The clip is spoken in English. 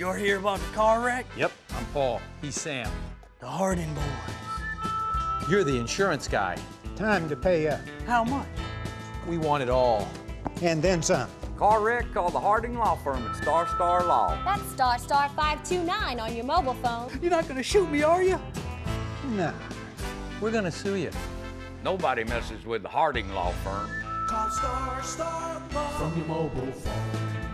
You're here about the car wreck? Yep, I'm Paul. He's Sam. The Harding boys. You're the insurance guy. Time to pay up. How much? We want it all. And then some. Car wreck, call the Harding Law Firm at Star Star Law. That's star star 529 on your mobile phone. You're not gonna shoot me, are you? Nah. We're gonna sue you. Nobody messes with the Harding Law Firm. Call Star Star Law from your mobile phone.